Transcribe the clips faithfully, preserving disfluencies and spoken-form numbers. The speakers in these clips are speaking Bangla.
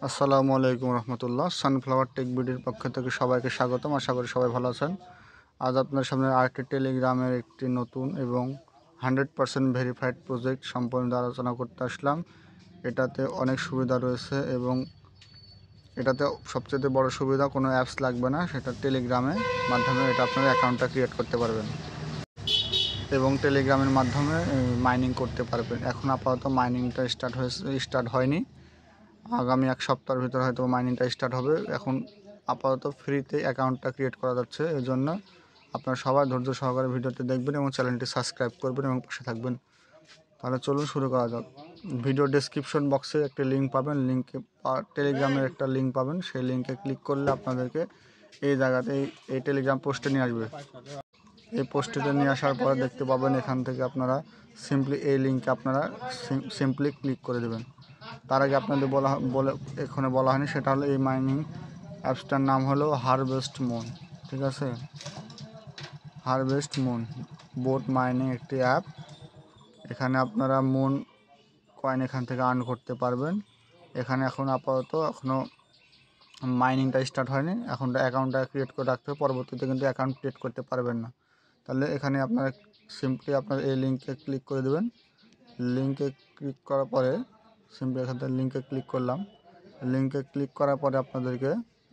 আসসালামু আলাইকুম রহমতুল্লাহ। সানফ্লাওয়ার টেক ভিডিওর পক্ষ থেকে সবাইকে স্বাগতম। আশা করি সবাই ভালো আছেন। আজ আপনার সামনে আরেকটি টেলিগ্রামের একটি নতুন এবং হান্ড্রেড পারসেন্ট ভেরিফাইড প্রজেক্ট সম্পর্কে আলোচনা করতে আসলাম। এটাতে অনেক সুবিধা রয়েছে এবং এটাতে সবচেয়ে বড় সুবিধা কোনো অ্যাপস লাগবে না, সেটা টেলিগ্রামের মাধ্যমে এটা আপনার অ্যাকাউন্টটা ক্রিয়েট করতে পারবেন এবং টেলিগ্রামের মাধ্যমে মাইনিং করতে পারবেন। এখন আপাতত মাইনিংটা স্টার্ট হয়েছে স্টার্ট হয়নি আগামী এক সপ্তাহের ভিতরে হয়তো মাইনিংটা স্টার্ট হবে। এখন আপাতত ফ্রিতে অ্যাকাউন্টটা ক্রিয়েট করা যাচ্ছে, এই জন্য আপনারা সবাই ধৈর্য সহকারে ভিডিওটি দেখবেন এবং চ্যানেলটি সাবস্ক্রাইব করবেন এবং পাশে থাকবেন। তাহলে চলুন শুরু করা যাক। ভিডিও ডেসক্রিপশন বক্সে একটা লিঙ্ক পাবেন, লিঙ্কে টেলিগ্রামের একটা লিঙ্ক পাবেন। সেই লিঙ্কে ক্লিক করলে আপনাদেরকে এই জায়গাতে এই টেলিগ্রাম পোস্টে নিয়ে আসবে। এই পোস্টটিতে নিয়ে আসার পরে দেখতে পাবেন এখান থেকে আপনারা সিম্পলি এই লিঙ্কে আপনারা সিম্পলি ক্লিক করে দেবেন। তার আগে আপনাদের বলা বলে এখানে বলা হয়নি, সেটা হলো এই মাইনিং অ্যাপসটার নাম হলো হারভেস্ট মুন। ঠিক আছে, হারভেস্ট মুন বোট মাইনিং একটি অ্যাপ। এখানে আপনারা মুন কয়েন এখান থেকে আর্ন করতে পারবেন। এখানে এখন আপাতত এখনও মাইনিংটা স্টার্ট হয়নি, এখন অ্যাকাউন্টটা ক্রিয়েট করে রাখতে হবে, পরবর্তীতে কিন্তু অ্যাকাউন্ট ক্রিয়েট করতে পারবেন না। তাহলে এখানে আপনারা সিম্পলি আপনার এই লিঙ্কে ক্লিক করে দেবেন। লিঙ্কে ক্লিক করার পরে সিম্পলি এখান থেকে লিঙ্কে ক্লিক করলাম। লিঙ্কে ক্লিক করার পরে আপনাদেরকে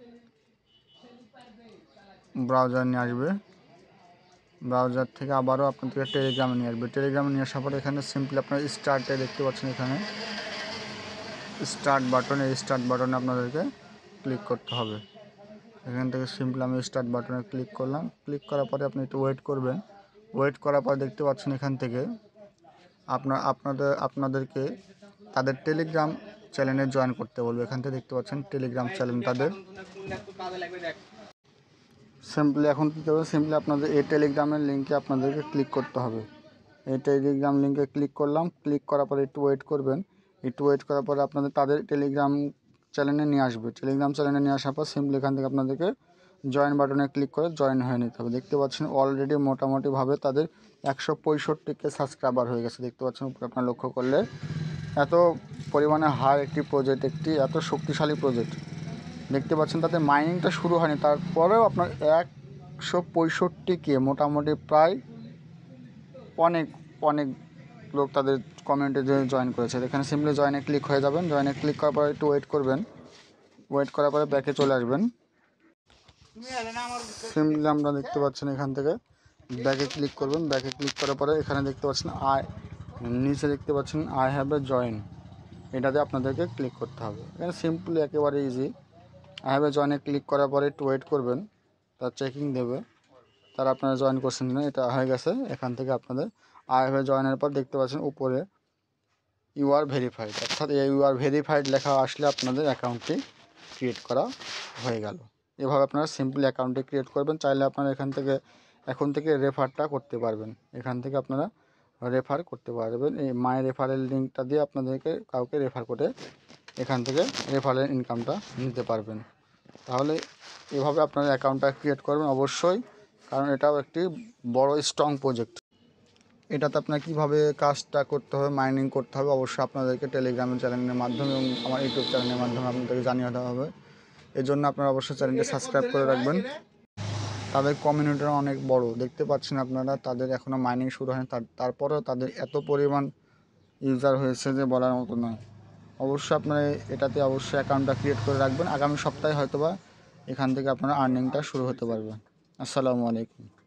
ব্রাউজার নিয়ে আসবে। ব্রাউজার থেকে আবারও আপনাদেরকে টেলিগ্রামে নিয়ে আসবে। টেলিগ্রামে নিয়ে আসার পরে এখানে সিম্পলি আপনার স্টার্টে দেখতে পাচ্ছেন, এখানে স্টার্ট বাটন, এই স্টার্ট বাটনে আপনাদেরকে ক্লিক করতে হবে। এখান থেকে সিম্পলি আমি স্টার্ট বাটনে ক্লিক করলাম। ক্লিক করার পরে আপনি একটু ওয়েট করবেন। ওয়েট করার পরে দেখতে পাচ্ছেন এখান থেকে আপনার আপনাদের আপনাদেরকে তাদের টেলিগ্রাম চ্যানেলে জয়েন করতে বলবে। এখান থেকে দেখতে পাচ্ছেন টেলিগ্রাম চ্যানেল তাদের। সিম্পলি এখন কী করবেন, সিম্পলি আপনাদের এই টেলিগ্রামের লিঙ্কে আপনাদেরকে ক্লিক করতে হবে। এই টেলিগ্রাম লিঙ্কে ক্লিক করলাম। ক্লিক করার পরে একটু ওয়েট করবেন। একটু ওয়েট করার পরে আপনাদের তাদের টেলিগ্রাম চ্যানেলে নিয়ে আসবে। টেলিগ্রাম চ্যানেলে নিয়ে আসার পর সিম্পলি এখান থেকে আপনাদেরকে জয়েন বাটনে ক্লিক করে জয়েন হয়ে নিতে হবে। দেখতে পাচ্ছেন অলরেডি মোটামুটিভাবে তাদের একশো পঁয়ষট্টিকে সাবস্ক্রাইবার হয়ে গেছে। দেখতে পাচ্ছেন উপরে আপনার লক্ষ্য করলে এত পরিমাণে হার একটি প্রজেক্ট, একটি এত শক্তিশালী প্রজেক্ট। দেখতে পাচ্ছেন তাদের মাইনিংটা শুরু হয়নি, তারপরেও আপনার একশো পঁয়ষট্টিকে মোটামুটি প্রায় অনেক অনেক লোক তাদের কমিউনিটি জয়েন করেছে। এখানে সিম্পলি জয়েনে ক্লিক হয়ে যাবেন। জয়েনে ক্লিক করার পরে একটু ওয়েট করবেন। ওয়েট করার পরে ব্যাকে চলে আসবেন। সিম্পলি আমরা দেখতে পাচ্ছেন এখান থেকে ব্যাকে ক্লিক করবেন। ব্যাকে ক্লিক করার পরে এখানে দেখতে পাচ্ছেন আই নিচে দেখতে পাচ্ছেন আই হ্যাভ এ জয়েন, এটাতে আপনাদেরকে ক্লিক করতে হবে। এখানে সিম্পলি একেবারে ইজি। আই হ্যাভ এ জয়েনে ক্লিক করার পরে একটু ওয়েট করবেন, তার চেকিং দেবে তারা আপনারা জয়েন করছেন না, এটা হয়ে গেছে। এখান থেকে আপনাদের আই হ্যাভ এ জয়েনের পর দেখতে পাচ্ছেন উপরে ইউ আর ভেরিফাইড, অর্থাৎ এই ইউ আর ভেরিফাইড লেখা আসলে আপনাদের অ্যাকাউন্টটি ক্রিয়েট করা হয়ে গেল। এভাবে আপনারা সিম্পলি অ্যাকাউন্টটি ক্রিয়েট করবেন। চাইলে আপনারা এখান থেকে এখন থেকে রেফারটা করতে পারবেন। এখান থেকে আপনারা রেফার করতে পারবেন। এই মাই রেফারেল লিঙ্কটা দিয়ে আপনাদেরকে কাউকে রেফার করে এখান থেকে রেফারেল ইনকামটা নিতে পারবেন। তাহলে এভাবে আপনারা অ্যাকাউন্টটা ক্রিয়েট করবেন অবশ্যই, কারণ এটাও একটি বড় স্ট্রং প্রজেক্ট। এটাতে আপনার কীভাবে কাজটা করতে হবে, মাইনিং করতে হবে, অবশ্যই আপনাদেরকে টেলিগ্রামের চ্যানেলের মাধ্যমে এবং আমার ইউটিউব চ্যানেলের মাধ্যমে আপনাদেরকে জানিয়ে দেওয়া হবে। এই জন্য আপনারা অবশ্যই চ্যানেলটি সাবস্ক্রাইব করে রাখবেন। তাদের কমিউনিটিটা অনেক বড়, দেখতে পাচ্ছেন আপনারা তাদের এখনও মাইনিং শুরু হয়নি, তারপরেও তাদের এত পরিমাণ ইউজার হয়েছে যে বলার মতো নয়। অবশ্যই আপনারা এটাতে অবশ্যই অ্যাকাউন্টটা ক্রিয়েট করে রাখবেন। আগামী সপ্তাহে হয়তোবা এখান থেকে আপনারা আর্নিংটা শুরু হতে পারবে। আসসালামু আলাইকুম।